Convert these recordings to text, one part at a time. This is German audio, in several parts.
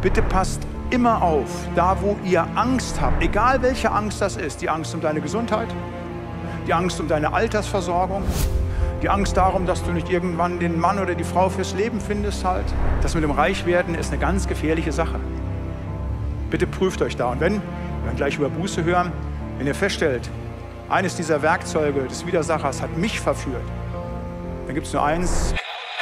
Bitte passt immer auf, da wo ihr Angst habt, egal welche Angst das ist, die Angst um deine Gesundheit, die Angst um deine Altersversorgung, die Angst darum, dass du nicht irgendwann den Mann oder die Frau fürs Leben findest halt. Das mit dem Reichwerden ist eine ganz gefährliche Sache. Bitte prüft euch da. Und wir werden gleich über Buße hören, wenn ihr feststellt, eines dieser Werkzeuge des Widersachers hat mich verführt, dann gibt es nur eins.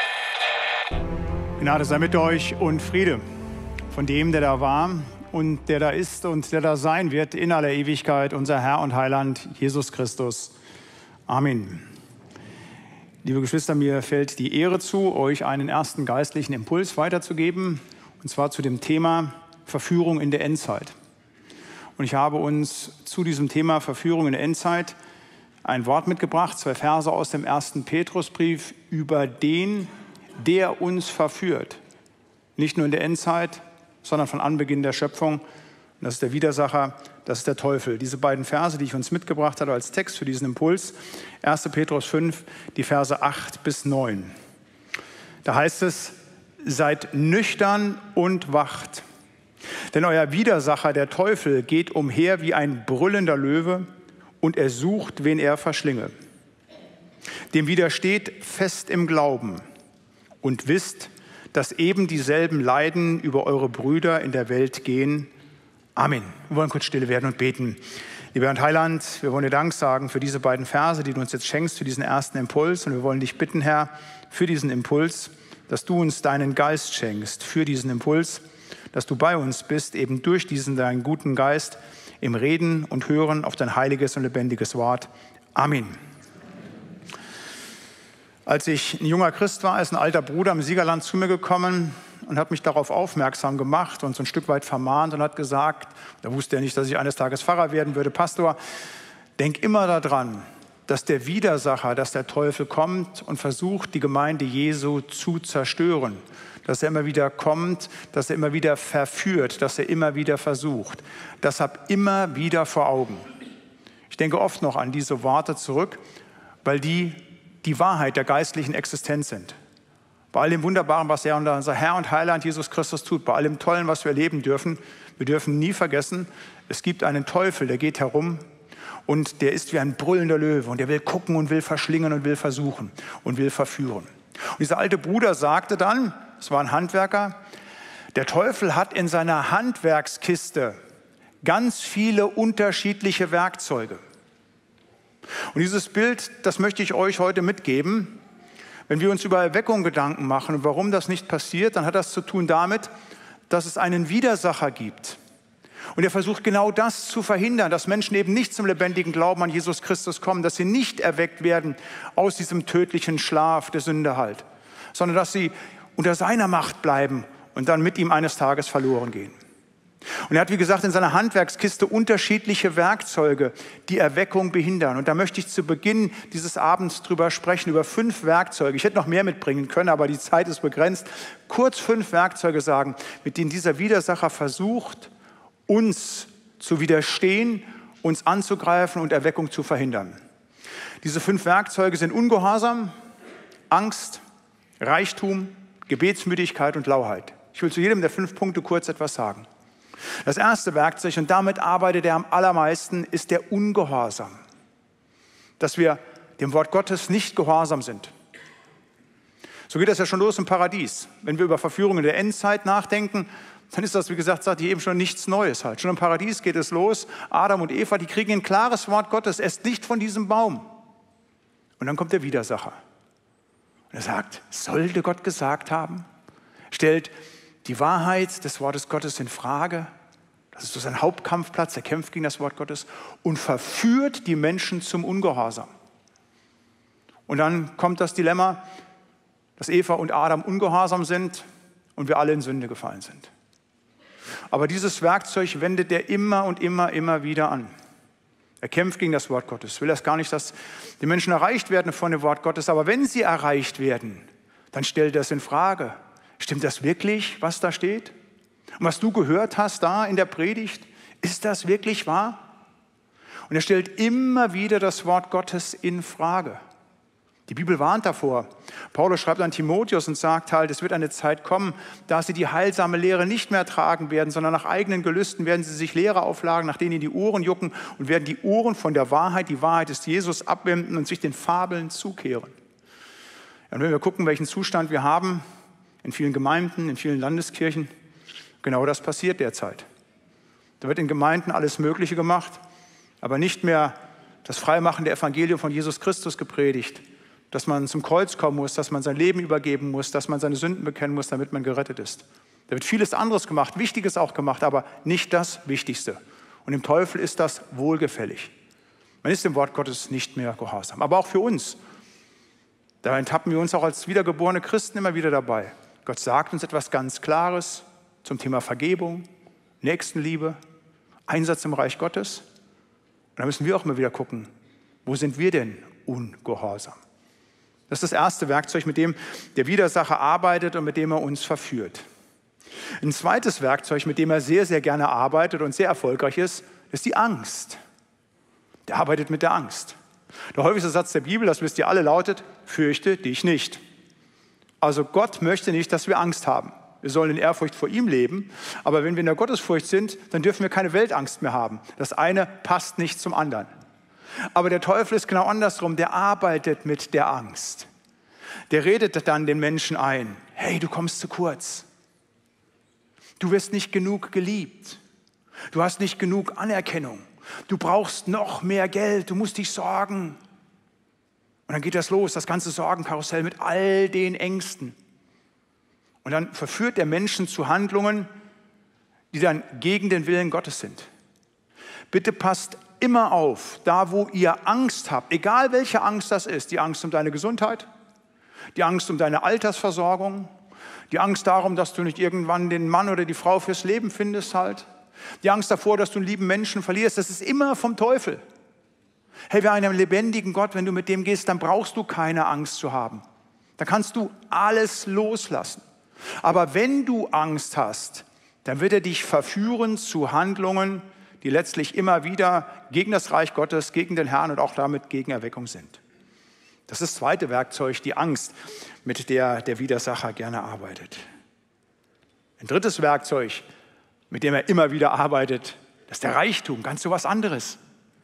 Gnade sei mit euch und Friede von dem, der da war und der da ist und der da sein wird in aller Ewigkeit, unser Herr und Heiland Jesus Christus. Amen. Liebe Geschwister, mir fällt die Ehre zu, euch einen ersten geistlichen Impuls weiterzugeben, und zwar zu dem Thema Verführung in der Endzeit. Und ich habe uns zu diesem Thema Verführung in der Endzeit ein Wort mitgebracht, 2 Verse aus dem 1. Petrusbrief über den, der uns verführt. Nicht nur in der Endzeit, sondern von Anbeginn der Schöpfung. Und das ist der Widersacher, das ist der Teufel. Diese beiden Verse, die ich uns mitgebracht habe als Text für diesen Impuls, 1. Petrus 5, die Verse 8 bis 9. Da heißt es, seid nüchtern und wacht. Denn euer Widersacher, der Teufel, geht umher wie ein brüllender Löwe und er sucht, wen er verschlinge. Dem widersteht fest im Glauben und wisst, dass eben dieselben Leiden über eure Brüder in der Welt gehen. Amen. Wir wollen kurz stille werden und beten. Lieber Herr und Heiland, wir wollen dir Dank sagen für diese beiden Verse, die du uns jetzt schenkst, für diesen ersten Impuls. Und wir wollen dich bitten, Herr, für diesen Impuls, dass du uns deinen Geist schenkst, für diesen Impuls, dass du bei uns bist, eben durch diesen deinen guten Geist, im Reden und Hören auf dein heiliges und lebendiges Wort. Amen. Als ich ein junger Christ war, ist ein alter Bruder im Siegerland zu mir gekommen und hat mich darauf aufmerksam gemacht und so ein Stück weit vermahnt und hat gesagt, da wusste er nicht, dass ich eines Tages Pfarrer werden würde, Pastor, denk immer daran, dass der Widersacher, dass der Teufel kommt und versucht, die Gemeinde Jesu zu zerstören. Dass er immer wieder kommt, dass er immer wieder verführt, dass er immer wieder versucht. Das hab immer wieder vor Augen. Ich denke oft noch an diese Worte zurück, weil die Wahrheit der geistlichen Existenz sind. Bei all dem Wunderbaren, was unser Herr und Heiland Jesus Christus tut, bei all dem Tollen, was wir erleben dürfen, wir dürfen nie vergessen, es gibt einen Teufel, der geht herum und der ist wie ein brüllender Löwe und der will gucken und will verschlingen und will versuchen und will verführen. Und dieser alte Bruder sagte dann, es war ein Handwerker, der Teufel hat in seiner Handwerkskiste ganz viele unterschiedliche Werkzeuge. Und dieses Bild, das möchte ich euch heute mitgeben. Wenn wir uns über Erweckung Gedanken machen und warum das nicht passiert, dann hat das zu tun damit, dass es einen Widersacher gibt. Und er versucht genau das zu verhindern, dass Menschen eben nicht zum lebendigen Glauben an Jesus Christus kommen, dass sie nicht erweckt werden aus diesem tödlichen Schlaf der Sünde halt, sondern dass sie unter seiner Macht bleiben und dann mit ihm eines Tages verloren gehen. Und er hat, wie gesagt, in seiner Handwerkskiste unterschiedliche Werkzeuge, die Erweckung behindern. Und da möchte ich zu Beginn dieses Abends drüber sprechen, über 5 Werkzeuge. Ich hätte noch mehr mitbringen können, aber die Zeit ist begrenzt. Kurz 5 Werkzeuge sagen, mit denen dieser Widersacher versucht, uns zu widerstehen, uns anzugreifen und Erweckung zu verhindern. Diese 5 Werkzeuge sind Ungehorsam, Angst, Reichtum, Gebetsmüdigkeit und Lauheit. Ich will zu jedem der 5 Punkte kurz etwas sagen. Das erste Werkzeug, und damit arbeitet er am allermeisten, ist der Ungehorsam. Dass wir dem Wort Gottes nicht gehorsam sind. So geht das ja schon los im Paradies. Wenn wir über Verführung in der Endzeit nachdenken, dann ist das, wie gesagt, sagt die eben schon nichts Neues halt. Schon im Paradies geht es los. Adam und Eva, die kriegen ein klares Wort Gottes, esst nicht von diesem Baum. Und dann kommt der Widersacher. Und er sagt, sollte Gott gesagt haben? Stellt die Wahrheit des Wortes Gottes in Frage. Das ist so sein Hauptkampfplatz, er kämpft gegen das Wort Gottes und verführt die Menschen zum Ungehorsam. Und dann kommt das Dilemma, dass Eva und Adam ungehorsam sind und wir alle in Sünde gefallen sind. Aber dieses Werkzeug wendet er immer und immer wieder an. Er kämpft gegen das Wort Gottes. Ich will das gar nicht, dass die Menschen erreicht werden von dem Wort Gottes, aber wenn sie erreicht werden, dann stellt er es in Frage. Stimmt das wirklich, was da steht? Und was du gehört hast da in der Predigt, ist das wirklich wahr? Und er stellt immer wieder das Wort Gottes in Frage. Die Bibel warnt davor. Paulus schreibt an Timotheus und sagt halt, es wird eine Zeit kommen, da sie die heilsame Lehre nicht mehr tragen werden, sondern nach eigenen Gelüsten werden sie sich Lehre auflagen, nach denen ihnen die Ohren jucken und werden die Ohren von der Wahrheit, die Wahrheit ist Jesus, abwenden und sich den Fabeln zukehren. Ja, und wenn wir gucken, welchen Zustand wir haben in vielen Gemeinden, in vielen Landeskirchen, genau das passiert derzeit. Da wird in Gemeinden alles Mögliche gemacht, aber nicht mehr das freimachende Evangelium von Jesus Christus gepredigt, dass man zum Kreuz kommen muss, dass man sein Leben übergeben muss, dass man seine Sünden bekennen muss, damit man gerettet ist. Da wird vieles anderes gemacht, Wichtiges auch gemacht, aber nicht das Wichtigste. Und dem Teufel ist das wohlgefällig. Man ist dem Wort Gottes nicht mehr gehorsam. Aber auch für uns, da enttappen wir uns auch als wiedergeborene Christen immer wieder dabei. Gott sagt uns etwas ganz Klares zum Thema Vergebung, Nächstenliebe, Einsatz im Reich Gottes. Und da müssen wir auch immer wieder gucken, wo sind wir denn ungehorsam? Das ist das erste Werkzeug, mit dem der Widersacher arbeitet und mit dem er uns verführt. Ein zweites Werkzeug, mit dem er sehr, sehr gerne arbeitet und sehr erfolgreich ist die Angst. Der arbeitet mit der Angst. Der häufigste Satz der Bibel, das wisst ihr alle, lautet, fürchte dich nicht. Also Gott möchte nicht, dass wir Angst haben. Wir sollen in Ehrfurcht vor ihm leben, aber wenn wir in der Gottesfurcht sind, dann dürfen wir keine Weltangst mehr haben. Das eine passt nicht zum anderen. Aber der Teufel ist genau andersrum, der arbeitet mit der Angst. Der redet dann den Menschen ein, hey, du kommst zu kurz. Du wirst nicht genug geliebt. Du hast nicht genug Anerkennung. Du brauchst noch mehr Geld, du musst dich sorgen. Und dann geht das los, das ganze Sorgenkarussell mit all den Ängsten. Und dann verführt der Menschen zu Handlungen, die dann gegen den Willen Gottes sind. Bitte passt immer auf, da wo ihr Angst habt, egal welche Angst das ist, die Angst um deine Gesundheit, die Angst um deine Altersversorgung, die Angst darum, dass du nicht irgendwann den Mann oder die Frau fürs Leben findest halt, die Angst davor, dass du einen lieben Menschen verlierst, das ist immer vom Teufel. Hey, bei einem lebendigen Gott, wenn du mit dem gehst, dann brauchst du keine Angst zu haben. Dann kannst du alles loslassen. Aber wenn du Angst hast, dann wird er dich verführen zu Handlungen, die letztlich immer wieder gegen das Reich Gottes, gegen den Herrn und auch damit gegen Erweckung sind. Das ist das zweite Werkzeug, die Angst, mit der der Widersacher gerne arbeitet. Ein drittes Werkzeug, mit dem er immer wieder arbeitet, das ist der Reichtum, ganz so was anderes.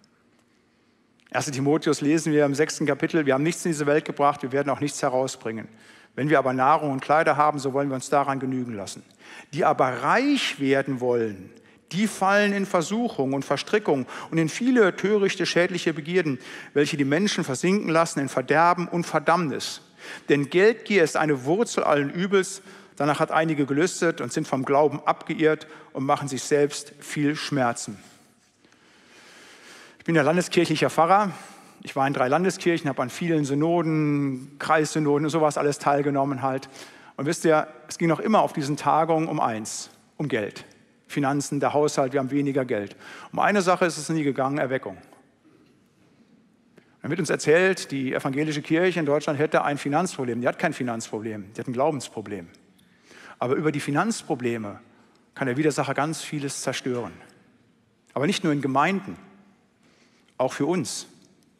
1. Timotheus lesen wir im 6. Kapitel, wir haben nichts in diese Welt gebracht, wir werden auch nichts herausbringen. Wenn wir aber Nahrung und Kleider haben, so wollen wir uns daran genügen lassen. Die aber reich werden wollen, die fallen in Versuchung und Verstrickung und in viele törichte, schädliche Begierden, welche die Menschen versinken lassen in Verderben und Verdammnis. Denn Geldgier ist eine Wurzel allen Übels. Danach hat einige gelüstet und sind vom Glauben abgeirrt und machen sich selbst viel Schmerzen. Ich bin ja landeskirchlicher Pfarrer. Ich war in 3 Landeskirchen, habe an vielen Synoden, Kreissynoden und sowas alles teilgenommen halt. Und wisst ihr, es ging noch immer auf diesen Tagungen um eins, um Geld. Finanzen, der Haushalt, wir haben weniger Geld. Um eine Sache ist es nie gegangen, Erweckung. Dann wird uns erzählt, die evangelische Kirche in Deutschland hätte ein Finanzproblem. Die hat kein Finanzproblem, die hat ein Glaubensproblem. Aber über die Finanzprobleme kann der Widersacher ganz vieles zerstören. Aber nicht nur in Gemeinden, auch für uns.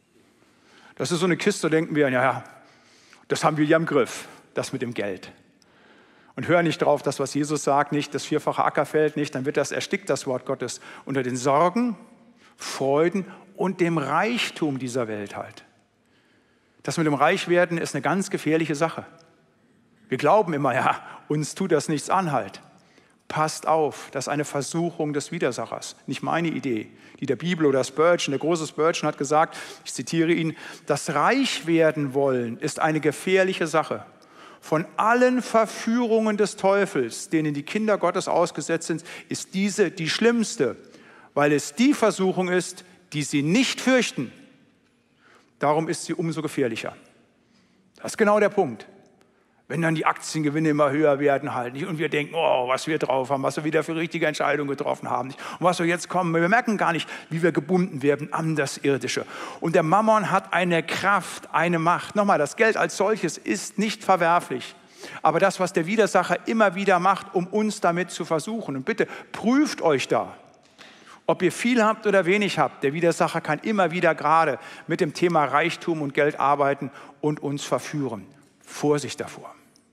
Das ist so eine Kiste, da denken wir, ja, das haben wir ja im Griff, das mit dem Geld. Und hör nicht drauf, das, was Jesus sagt, nicht das 4-fache Ackerfeld, nicht, dann wird das erstickt, das Wort Gottes, unter den Sorgen, Freuden und dem Reichtum dieser Welt halt. Das mit dem Reichwerden ist eine ganz gefährliche Sache. Wir glauben immer, ja, uns tut das nichts an halt. Passt auf, das ist eine Versuchung des Widersachers, nicht meine Idee. Die der Bibel oder Spurgeon, der große Spurgeon hat gesagt, ich zitiere ihn, das reich werden wollen ist eine gefährliche Sache. Von allen Verführungen des Teufels, denen die Kinder Gottes ausgesetzt sind, ist diese die schlimmste, weil es die Versuchung ist, die sie nicht fürchten. Darum ist sie umso gefährlicher. Das ist genau der Punkt. Wenn dann die Aktiengewinne immer höher werden halt nicht und wir denken, oh, was wir drauf haben, was wir wieder für richtige Entscheidungen getroffen haben nicht, und was wir jetzt kommen, wir merken gar nicht, wie wir gebunden werden an das Irdische. Und der Mammon hat eine Kraft, eine Macht. Nochmal, das Geld als solches ist nicht verwerflich. Aber das, was der Widersacher immer wieder macht, um uns damit zu versuchen. Und bitte prüft euch da. Ob ihr viel habt oder wenig habt, der Widersacher kann immer wieder gerade mit dem Thema Reichtum und Geld arbeiten und uns verführen. Vorsicht davor.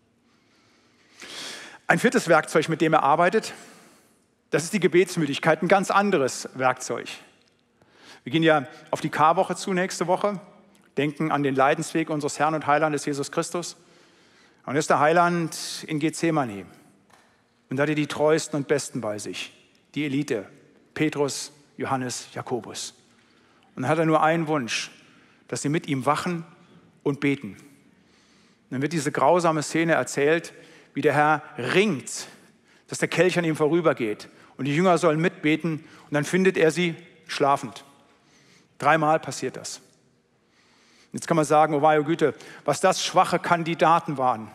Ein viertes Werkzeug, mit dem er arbeitet, das ist die Gebetsmüdigkeit, ein ganz anderes Werkzeug. Wir gehen ja auf die Karwoche zu nächste Woche, denken an den Leidensweg unseres Herrn und Heilandes Jesus Christus. Und ist der Heiland in Gethsemane. Und da hat er die Treuesten und Besten bei sich, die Elite, Petrus, Johannes, Jakobus. Und dann hat er nur einen Wunsch, dass sie mit ihm wachen und beten. Und dann wird diese grausame Szene erzählt, wie der Herr ringt, dass der Kelch an ihm vorübergeht. Und die Jünger sollen mitbeten und dann findet er sie schlafend. 3-mal passiert das. Jetzt kann man sagen, oh weia Güte, was das schwache Kandidaten waren.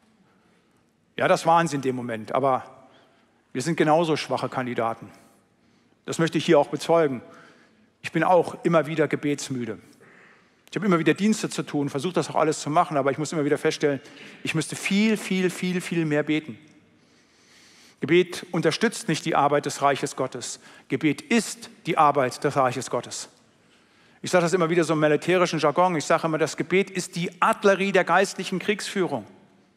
Ja, das waren sie in dem Moment, aber wir sind genauso schwache Kandidaten. Das möchte ich hier auch bezeugen. Ich bin auch immer wieder gebetsmüde. Ich habe immer wieder Dienste zu tun, versuche das auch alles zu machen, aber ich muss immer wieder feststellen, ich müsste viel mehr beten. Gebet unterstützt nicht die Arbeit des Reiches Gottes. Gebet ist die Arbeit des Reiches Gottes. Ich sage das immer wieder so im militärischen Jargon. Ich sage immer, das Gebet ist die Artillerie der geistlichen Kriegsführung.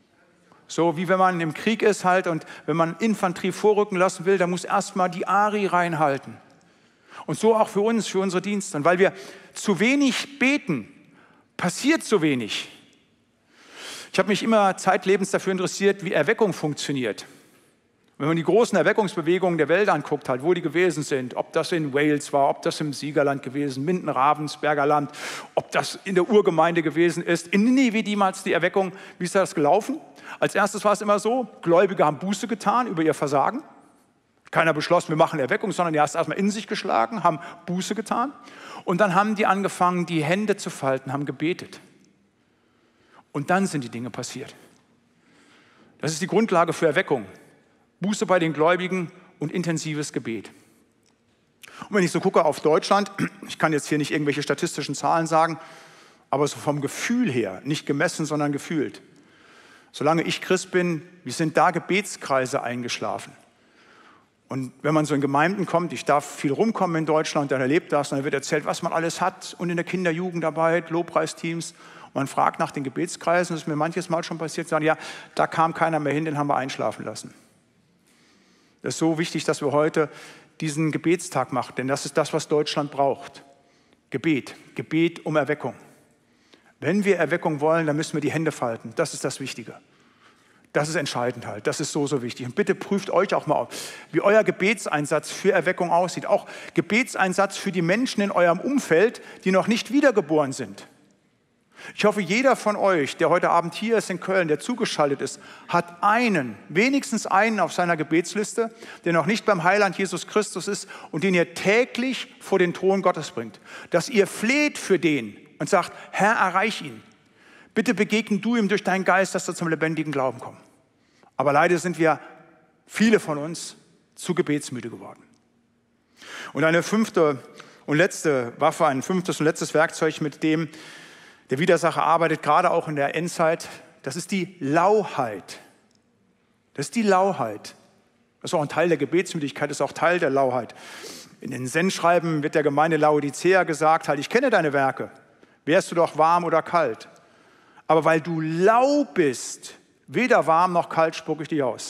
So wie wenn man im Krieg ist halt und wenn man Infanterie vorrücken lassen will, dann muss erstmal die Ari reinhalten. Und so auch für uns, für unsere Dienste. Und weil wir zu wenig beten, passiert so wenig. Ich habe mich immer zeitlebens dafür interessiert, wie Erweckung funktioniert. Wenn man die großen Erweckungsbewegungen der Welt anguckt, halt, wo die gewesen sind, ob das in Wales war, ob das im Siegerland gewesen, Minden-Ravensberger Land, ob das in der Urgemeinde gewesen ist, in Ninive damals die Erweckung, wie ist das gelaufen? Als erstes war es immer so, Gläubige haben Buße getan über ihr Versagen. Keiner beschlossen, wir machen Erweckung, sondern die haben erstmal in sich geschlagen, haben Buße getan. Und dann haben die angefangen, die Hände zu falten, haben gebetet. Und dann sind die Dinge passiert. Das ist die Grundlage für Erweckung. Buße bei den Gläubigen und intensives Gebet. Und wenn ich so gucke auf Deutschland, ich kann jetzt hier nicht irgendwelche statistischen Zahlen sagen, aber so vom Gefühl her, nicht gemessen, sondern gefühlt. Solange ich Christ bin, wie sind da Gebetskreise eingeschlafen? Und wenn man so in Gemeinden kommt, ich darf viel rumkommen in Deutschland, dann erlebt das, und dann wird erzählt, was man alles hat und in der Kinderjugendarbeit, Lobpreisteams. Und man fragt nach den Gebetskreisen, das ist mir manches Mal schon passiert, sagen, ja, da kam keiner mehr hin, den haben wir einschlafen lassen. Das ist so wichtig, dass wir heute diesen Gebetstag machen, denn das ist das, was Deutschland braucht. Gebet, Gebet um Erweckung. Wenn wir Erweckung wollen, dann müssen wir die Hände falten. Das ist das Wichtige. Das ist entscheidend halt. Das ist so wichtig. Und bitte prüft euch auch mal auf, wie euer Gebetseinsatz für Erweckung aussieht. Auch Gebetseinsatz für die Menschen in eurem Umfeld, die noch nicht wiedergeboren sind. Ich hoffe, jeder von euch, der heute Abend hier ist in Köln, der zugeschaltet ist, hat wenigstens einen auf seiner Gebetsliste, der noch nicht beim Heiland Jesus Christus ist und den ihr täglich vor den Thron Gottes bringt. Dass ihr fleht für den und sagt, Herr, erreich ihn. Bitte begegne du ihm durch deinen Geist, dass er zum lebendigen Glauben kommt. Aber leider sind wir, viele von uns, zu gebetsmüde geworden. Und eine fünfte und letzte Waffe, ein fünftes und letztes Werkzeug, mit dem der Widersacher arbeitet, gerade auch in der Endzeit, das ist die Lauheit. Das ist die Lauheit. Das ist auch ein Teil der Gebetsmüdigkeit, das ist auch Teil der Lauheit. In den Sendschreiben wird der Gemeinde Laodicea gesagt, halt, ich kenne deine Werke, wärst du doch warm oder kalt. Aber weil du lau bist, weder warm noch kalt, spucke ich dich aus.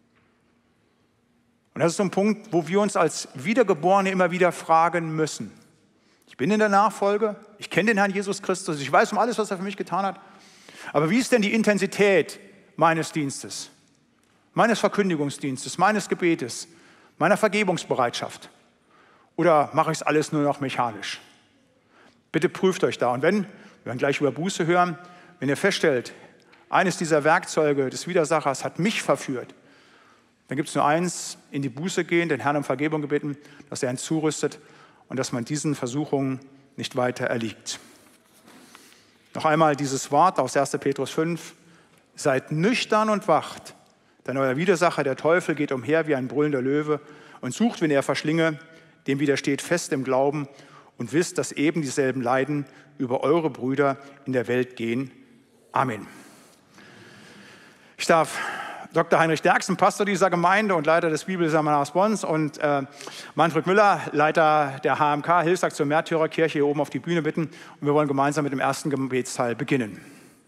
Und das ist so ein Punkt, wo wir uns als Wiedergeborene immer wieder fragen müssen. Ich bin in der Nachfolge, ich kenne den Herrn Jesus Christus, ich weiß um alles, was er für mich getan hat. Aber wie ist denn die Intensität meines Dienstes, meines Verkündigungsdienstes, meines Gebetes, meiner Vergebungsbereitschaft? Oder mache ich es alles nur noch mechanisch? Bitte prüft euch da. Und wenn, wir werden gleich über Buße hören, wenn ihr feststellt, eines dieser Werkzeuge des Widersachers hat mich verführt, dann gibt es nur eins, in die Buße gehen, den Herrn um Vergebung gebeten, dass er ihn zurüstet und dass man diesen Versuchungen nicht weiter erliegt. Noch einmal dieses Wort aus 1. Petrus 5. Seid nüchtern und wacht, denn euer Widersacher, der Teufel, geht umher wie ein brüllender Löwe und sucht, wen er verschlinge, dem widersteht fest im Glauben und wisst, dass eben dieselben Leiden über eure Brüder in der Welt gehen. Amen. Ich darf Dr. Heinrich Derksen, Pastor dieser Gemeinde und Leiter des Bibelseminars Bonn, und Manfred Müller, Leiter der HMK, Hilfsaktion Märtyrerkirche, hier oben auf die Bühne bitten. Und wir wollen gemeinsam mit dem ersten Gebetsteil beginnen.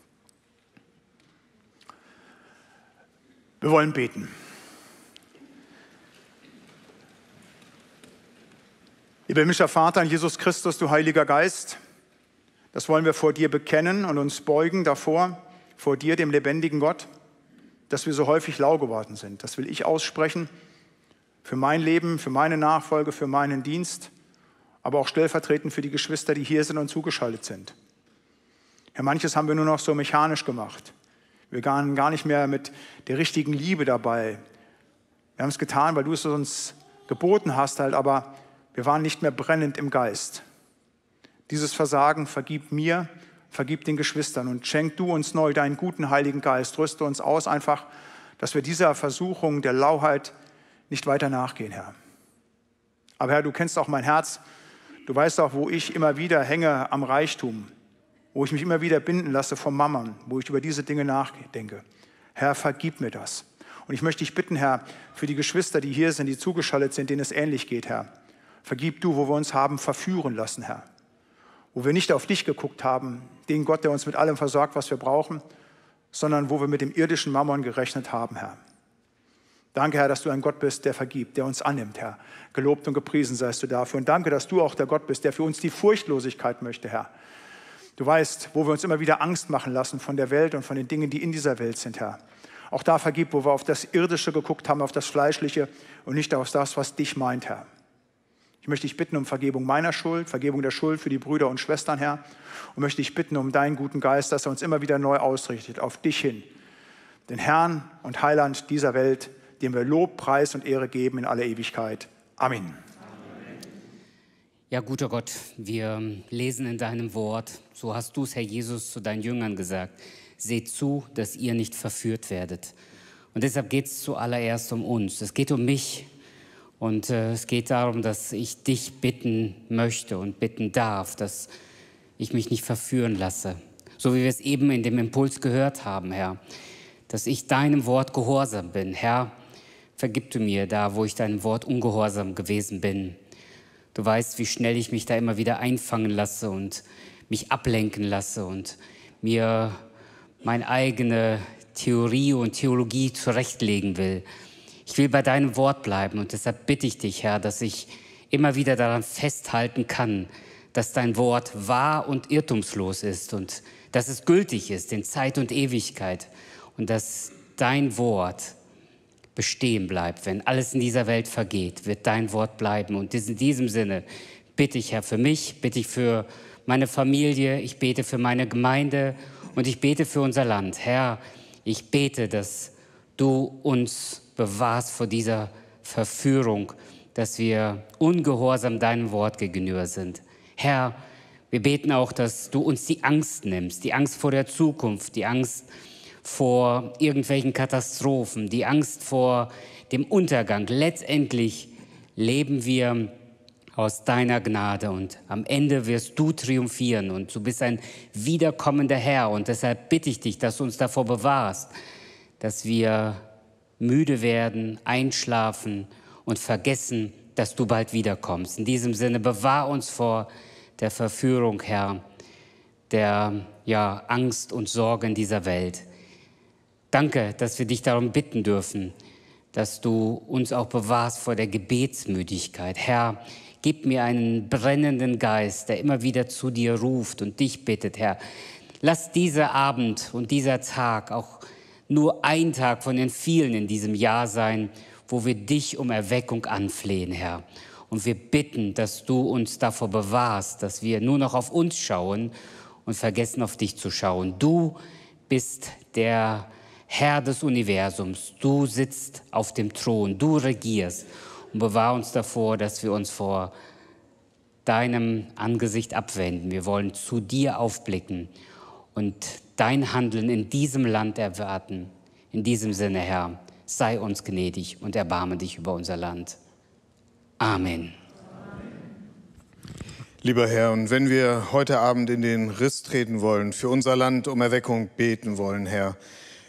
Wir wollen beten. Lieber himmlischer Vater, Jesus Christus, du Heiliger Geist, das wollen wir vor dir bekennen und uns beugen davor, vor dir, dem lebendigen Gott, dass wir so häufig lau geworden sind. Das will ich aussprechen für mein Leben, für meine Nachfolge, für meinen Dienst, aber auch stellvertretend für die Geschwister, die hier sind und zugeschaltet sind. Herr, manches haben wir nur noch so mechanisch gemacht. Wir waren gar nicht mehr mit der richtigen Liebe dabei. Wir haben es getan, weil du es uns geboten hast, aber wir waren nicht mehr brennend im Geist. Dieses Versagen vergib mir, vergib den Geschwistern und schenk du uns neu deinen guten Heiligen Geist. Rüste uns aus einfach, dass wir dieser Versuchung der Lauheit nicht weiter nachgehen, Herr. Aber Herr, du kennst auch mein Herz. Du weißt auch, wo ich immer wieder hänge am Reichtum, wo ich mich immer wieder binden lasse vom Mammon, wo ich über diese Dinge nachdenke. Herr, vergib mir das. Und ich möchte dich bitten, Herr, für die Geschwister, die hier sind, die zugeschaltet sind, denen es ähnlich geht, Herr. Vergib du, wo wir uns haben verführen lassen, Herr. Wo wir nicht auf dich geguckt haben, den Gott, der uns mit allem versorgt, was wir brauchen, sondern wo wir mit dem irdischen Mammon gerechnet haben, Herr. Danke, Herr, dass du ein Gott bist, der vergibt, der uns annimmt, Herr. Gelobt und gepriesen seist du dafür. Und danke, dass du auch der Gott bist, der für uns die Furchtlosigkeit möchte, Herr. Du weißt, wo wir uns immer wieder Angst machen lassen von der Welt und von den Dingen, die in dieser Welt sind, Herr. Auch da vergib, wo wir auf das Irdische geguckt haben, auf das Fleischliche und nicht auf das, was dich meint, Herr. Ich möchte dich bitten um Vergebung meiner Schuld, Vergebung der Schuld für die Brüder und Schwestern, Herr. Und möchte dich bitten um deinen guten Geist, dass er uns immer wieder neu ausrichtet, auf dich hin. Den Herrn und Heiland dieser Welt, dem wir Lob, Preis und Ehre geben in aller Ewigkeit. Amen. Ja, guter Gott, wir lesen in deinem Wort, so hast du es, Herr Jesus, zu deinen Jüngern gesagt, seht zu, dass ihr nicht verführt werdet. Und deshalb geht es zuallererst um uns. Es geht um mich. Und es geht darum, dass ich dich bitten möchte und bitten darf, dass ich mich nicht verführen lasse. So wie wir es eben in dem Impuls gehört haben, Herr. Dass ich deinem Wort gehorsam bin. Herr, vergib du mir da, wo ich deinem Wort ungehorsam gewesen bin. Du weißt, wie schnell ich mich da immer wieder einfangen lasse und mich ablenken lasse und mir meine eigene Theorie und Theologie zurechtlegen will. Ich will bei deinem Wort bleiben und deshalb bitte ich dich, Herr, dass ich immer wieder daran festhalten kann, dass dein Wort wahr und irrtumslos ist und dass es gültig ist in Zeit und Ewigkeit und dass dein Wort bestehen bleibt. Wenn alles in dieser Welt vergeht, wird dein Wort bleiben. Und in diesem Sinne bitte ich, Herr, für mich, bitte ich für meine Familie, ich bete für meine Gemeinde und ich bete für unser Land. Herr, ich bete, dass du uns bewahrst vor dieser Verführung, dass wir ungehorsam deinem Wort gegenüber sind. Herr, wir beten auch, dass du uns die Angst nimmst, die Angst vor der Zukunft, die Angst vor irgendwelchen Katastrophen, die Angst vor dem Untergang. Letztendlich leben wir aus deiner Gnade und am Ende wirst du triumphieren und du bist ein wiederkommender Herr und deshalb bitte ich dich, dass du uns davor bewahrst, dass wir müde werden, einschlafen und vergessen, dass du bald wiederkommst. In diesem Sinne, bewahr uns vor der Verführung, Herr, der Angst und Sorge in dieser Welt. Danke, dass wir dich darum bitten dürfen, dass du uns auch bewahrst vor der Gebetsmüdigkeit. Herr, gib mir einen brennenden Geist, der immer wieder zu dir ruft und dich bittet, Herr. Lass dieser Abend und dieser Tag auch nur ein Tag von den vielen in diesem Jahr sein, wo wir dich um Erweckung anflehen, Herr. Und wir bitten, dass du uns davor bewahrst, dass wir nur noch auf uns schauen und vergessen, auf dich zu schauen. Du bist der Herr des Universums. Du sitzt auf dem Thron, du regierst. Und bewahr uns davor, dass wir uns vor deinem Angesicht abwenden. Wir wollen zu dir aufblicken und dein Handeln in diesem Land erwarten. In diesem Sinne, Herr, sei uns gnädig und erbarme dich über unser Land. Amen. Lieber Herr, und wenn wir heute Abend in den Riss treten wollen, für unser Land um Erweckung beten wollen, Herr,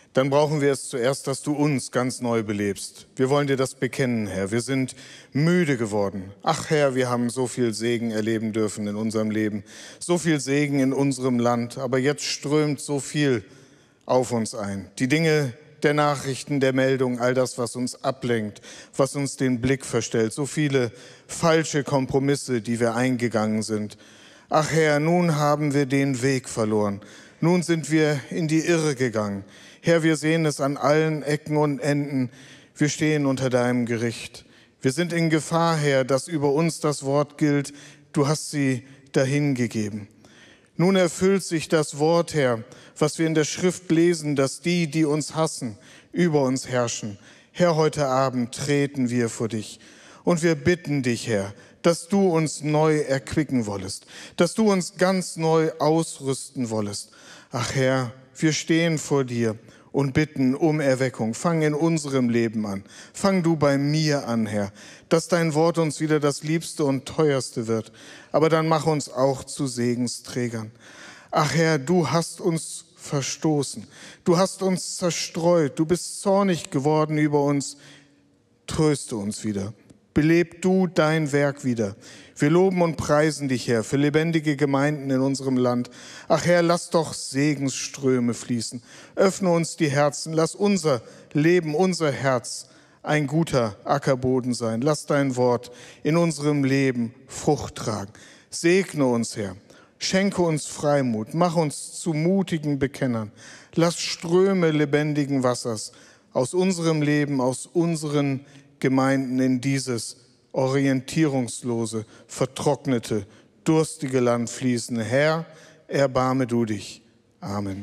dann brauchen wir es zuerst, dass du uns ganz neu belebst. Wir wollen dir das bekennen, Herr. Wir sind müde geworden. Ach Herr, wir haben so viel Segen erleben dürfen in unserem Leben, so viel Segen in unserem Land, aber jetzt strömt so viel auf uns ein. Die Dinge der Nachrichten, der Meldungen, all das, was uns ablenkt, was uns den Blick verstellt, so viele falsche Kompromisse, die wir eingegangen sind. Ach Herr, nun haben wir den Weg verloren. Nun sind wir in die Irre gegangen. Herr, wir sehen es an allen Ecken und Enden. Wir stehen unter deinem Gericht. Wir sind in Gefahr, Herr, dass über uns das Wort gilt. Du hast sie dahingegeben. Nun erfüllt sich das Wort, Herr, was wir in der Schrift lesen, dass die, die uns hassen, über uns herrschen. Herr, heute Abend treten wir vor dich. Und wir bitten dich, Herr, dass du uns neu erquicken wollest, dass du uns ganz neu ausrüsten wollest. Ach Herr, wir stehen vor dir und bitten um Erweckung. Fang in unserem Leben an. Fang du bei mir an, Herr, dass dein Wort uns wieder das Liebste und Teuerste wird. Aber dann mach uns auch zu Segensträgern. Ach Herr, du hast uns verstoßen. Du hast uns zerstreut. Du bist zornig geworden über uns. Tröste uns wieder. Beleb du dein Werk wieder. Wir loben und preisen dich, Herr, für lebendige Gemeinden in unserem Land. Ach Herr, lass doch Segensströme fließen. Öffne uns die Herzen. Lass unser Leben, unser Herz ein guter Ackerboden sein. Lass dein Wort in unserem Leben Frucht tragen. Segne uns, Herr. Schenke uns Freimut. Mach uns zu mutigen Bekennern. Lass Ströme lebendigen Wassers aus unserem Leben, aus unseren Gemeinden in dieses orientierungslose, vertrocknete, durstige Land fließen. Herr, erbarme du dich. Amen.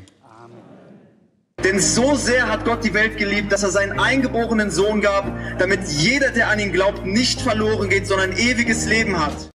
Denn so sehr hat Gott die Welt geliebt, dass er seinen eingeborenen Sohn gab, damit jeder, der an ihn glaubt, nicht verloren geht, sondern ewiges Leben hat.